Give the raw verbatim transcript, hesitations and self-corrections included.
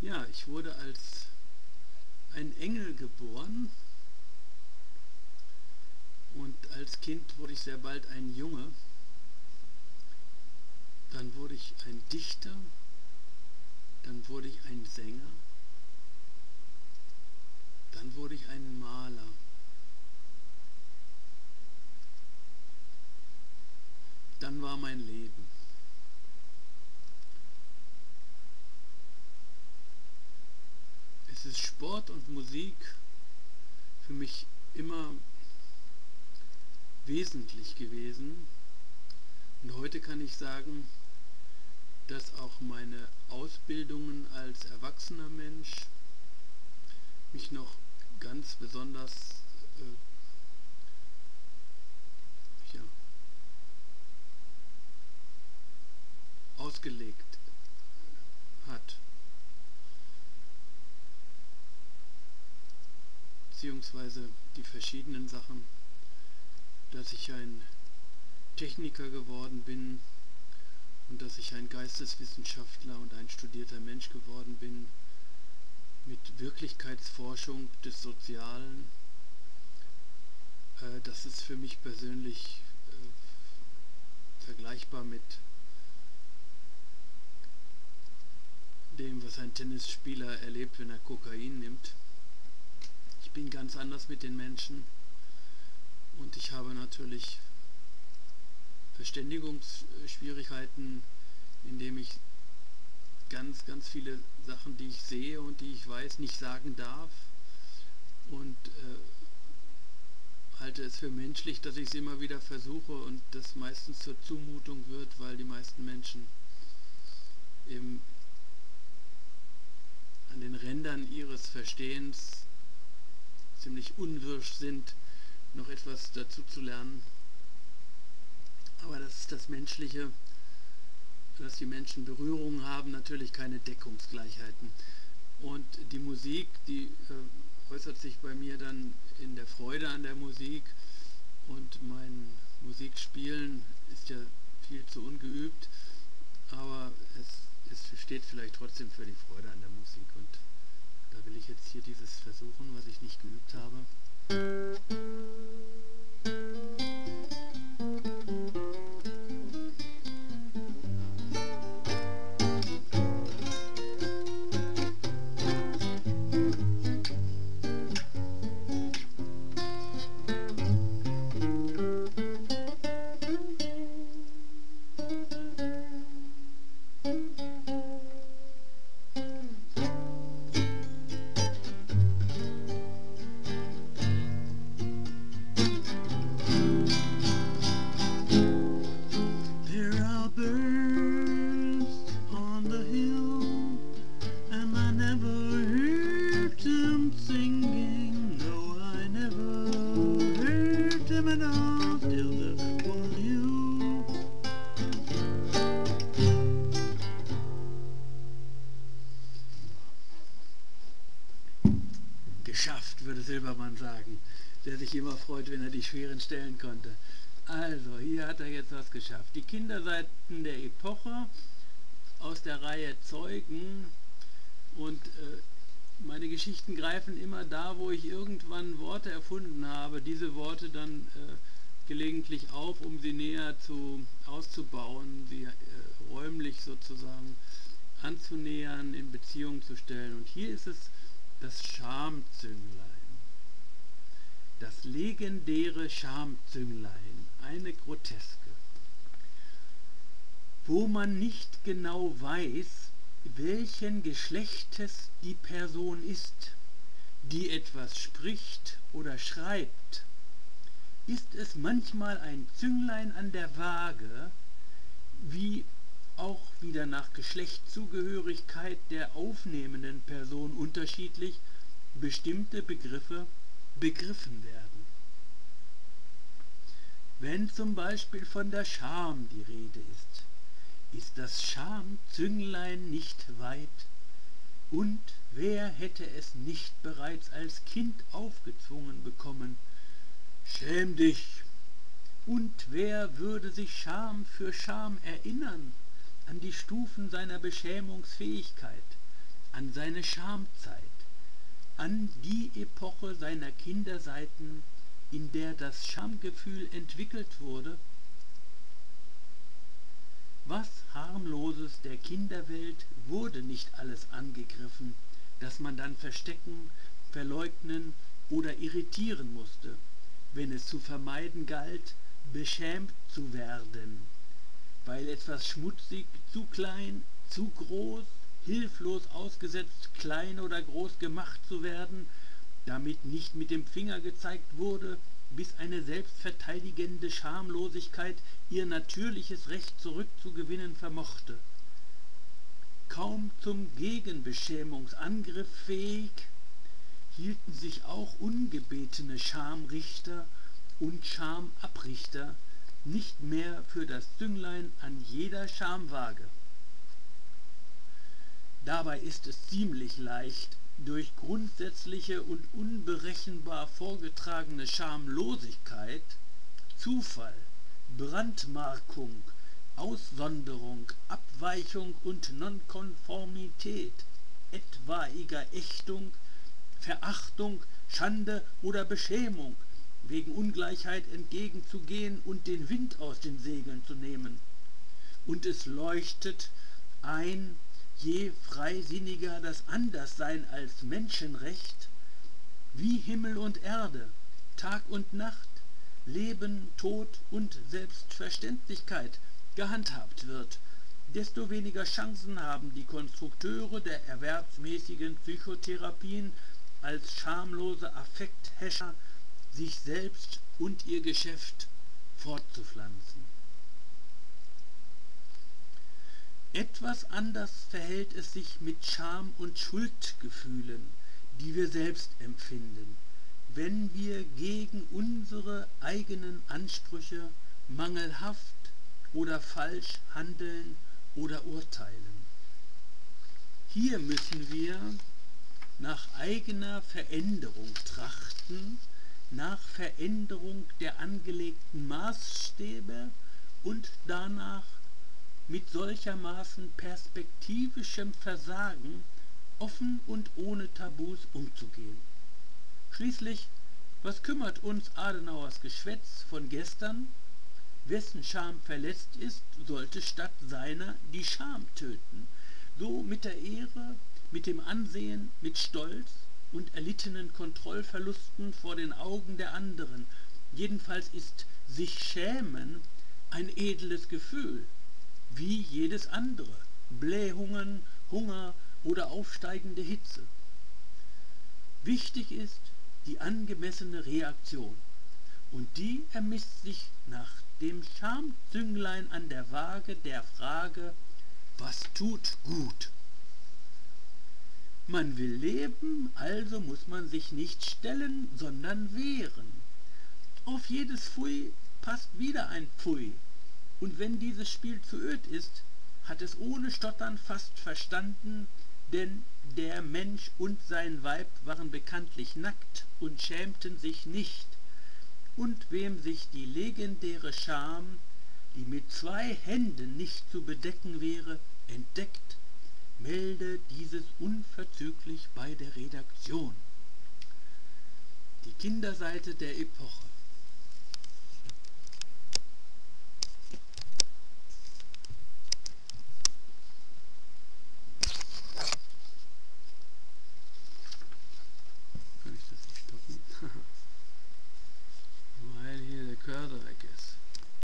Ja, ich wurde als ein Engel geboren und als Kind wurde ich sehr bald ein Junge. Dann wurde ich ein Dichter, dann wurde ich ein Sänger, dann wurde ich ein Maler. Dann war mein Leben. Es ist Sport und Musik für mich immer wesentlich gewesen. Und heute kann ich sagen, dass auch meine Ausbildungen als erwachsener Mensch mich noch ganz besonders äh, ja, ausgelegt hat. Beziehungsweise die verschiedenen Sachen, dass ich ein Techniker geworden bin und dass ich ein Geisteswissenschaftler und ein studierter Mensch geworden bin mit Wirklichkeitsforschung des Sozialen. Äh, das ist für mich persönlich äh, vergleichbar mit dem, was ein Tennisspieler erlebt, wenn er Kokain nimmt. Ich bin ganz anders mit den Menschen und ich habe natürlich Verständigungsschwierigkeiten, indem ich ganz, ganz viele Sachen, die ich sehe und die ich weiß, nicht sagen darf, und äh, halte es für menschlich, dass ich es immer wieder versuche und das meistens zur Zumutung wird, weil die meisten Menschen eben an den Rändern ihres Verstehens ziemlich unwirsch sind, noch etwas dazu zu lernen. Aber das ist das Menschliche, dass die Menschen Berührungen haben, natürlich keine Deckungsgleichheiten. Und die Musik, die äh, äußert sich bei mir dann in der Freude an der Musik, und mein Musikspielen ist ja viel zu ungeübt, aber es, es steht vielleicht trotzdem für die Freude an der Musik, und da will ich jetzt hier dieses versuchen, was ich nicht geübt habe. Geschafft, würde Silbermann sagen, der sich immer freut, wenn er die schweren stellen konnte. Also, hier hat er jetzt was geschafft. Die Kinderseiten der Epoche aus der Reihe Zeugen, und äh, meine Geschichten greifen immer da, wo ich irgendwann Worte erfunden habe, diese Worte dann äh, gelegentlich auf, um sie näher zu, auszubauen, sie äh, räumlich sozusagen anzunähern, in Beziehung zu stellen. Und hier ist es das Schamzünglein. Das legendäre Schamzünglein, eine Groteske, wo man nicht genau weiß, welchen Geschlechtes die Person ist, die etwas spricht oder schreibt, ist es manchmal ein Zünglein an der Waage, wie auch wieder nach Geschlechtszugehörigkeit der aufnehmenden Person unterschiedlich bestimmte Begriffe begriffen werden. Wenn zum Beispiel von der Scham die Rede ist, ist das Schamzünglein nicht weit, und wer hätte es nicht bereits als Kind aufgezwungen bekommen: Schäm dich! Und wer würde sich Scham für Scham erinnern, an die Stufen seiner Beschämungsfähigkeit, an seine Schamzeit, an die Epoche seiner Kinderseiten, in der das Schamgefühl entwickelt wurde? Was Harmloses der Kinderwelt wurde nicht alles angegriffen, das man dann verstecken, verleugnen oder irritieren musste, wenn es zu vermeiden galt, beschämt zu werden, weil etwas schmutzig, zu klein, zu groß, hilflos ausgesetzt, klein oder groß gemacht zu werden, damit nicht mit dem Finger gezeigt wurde, bis eine selbstverteidigende Schamlosigkeit ihr natürliches Recht zurückzugewinnen vermochte. Kaum zum Gegenbeschämungsangriff fähig, hielten sich auch ungebetene Schamrichter und Schamabrichter nicht mehr für das Zünglein an jeder Schamwaage. Dabei ist es ziemlich leicht, durch grundsätzliche und unberechenbar vorgetragene Schamlosigkeit Zufall, Brandmarkung, Aussonderung, Abweichung und Nonkonformität, etwaiger Ächtung, Verachtung, Schande oder Beschämung wegen Ungleichheit entgegenzugehen und den Wind aus den Segeln zu nehmen. Und es leuchtet ein, je freisinniger das Anderssein als Menschenrecht, wie Himmel und Erde, Tag und Nacht, Leben, Tod und Selbstverständlichkeit gehandhabt wird, desto weniger Chancen haben die Konstrukteure der erwerbsmäßigen Psychotherapien als schamlose Affekthäscher sich selbst und ihr Geschäft fortzupflanzen. Etwas anders verhält es sich mit Scham- und Schuldgefühlen, die wir selbst empfinden, wenn wir gegen unsere eigenen Ansprüche mangelhaft oder falsch handeln oder urteilen. Hier müssen wir nach eigener Veränderung trachten, nach Veränderung der angelegten Maßstäbe und danach mit solchermaßen perspektivischem Versagen offen und ohne Tabus umzugehen. Schließlich, was kümmert uns Adenauers Geschwätz von gestern? Wessen Scham verletzt ist, sollte statt seiner die Scham töten. So mit der Ehre, mit dem Ansehen, mit Stolz und erlittenen Kontrollverlusten vor den Augen der anderen. Jedenfalls ist sich schämen ein edles Gefühl, wie jedes andere, Blähungen, Hunger oder aufsteigende Hitze. Wichtig ist die angemessene Reaktion, und die ermisst sich nach dem Schamzünglein an der Waage der Frage, was tut gut? Man will leben, also muss man sich nicht stellen, sondern wehren. Auf jedes Pfui passt wieder ein Pfui, und wenn dieses Spiel zu öd ist, hat es ohne Stottern fast verstanden, denn der Mensch und sein Weib waren bekanntlich nackt und schämten sich nicht. Und wem sich die legendäre Scham, die mit zwei Händen nicht zu bedecken wäre, entdeckt, melde dieses unverzüglich bei der Redaktion. Die Kinderseite der Epoche.